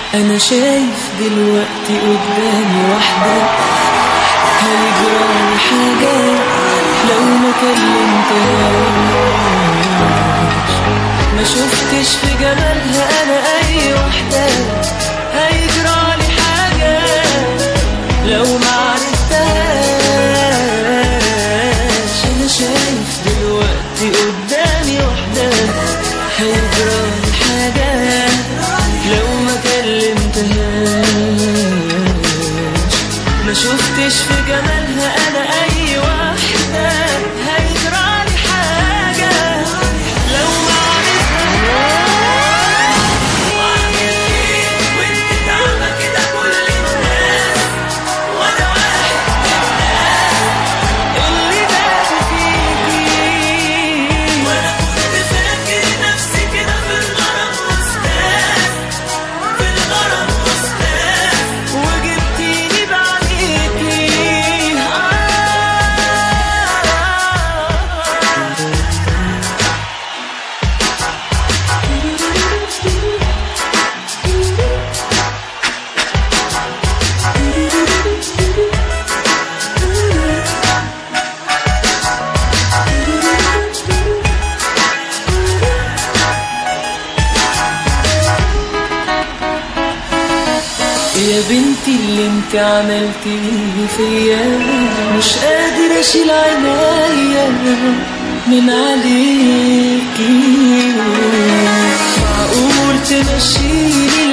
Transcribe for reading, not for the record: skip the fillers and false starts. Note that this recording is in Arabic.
أنا شايف دلوقتي قدامي واحدة هيجرالي حاجة لو ما كلمتهاش. ما شفتش في جمالها أنا أي واحدة هيجرالي حاجة لو ما عرفتهاش. أنا شايف دلوقتي قدامي واحدة هيجرالي حاجة لو ما كلمتهاش. ما شفتش في جمالها أنا أي واحدة هيجرالي حاجة لو ما عرفتهاش. وأعمل إيه وأنت تعبة كده كل الناس وأنا واحد من الناس اللي داسوا فيكي. وأنا كنت فاكر نفسي كده في الغرام أستاذ، في الغرام أستاذ، وجبتيني بعينيكي. يا بنتي اللي انت عملتيه فيا مش قادر اشيل عينيا من عليكي. معقول تمشيني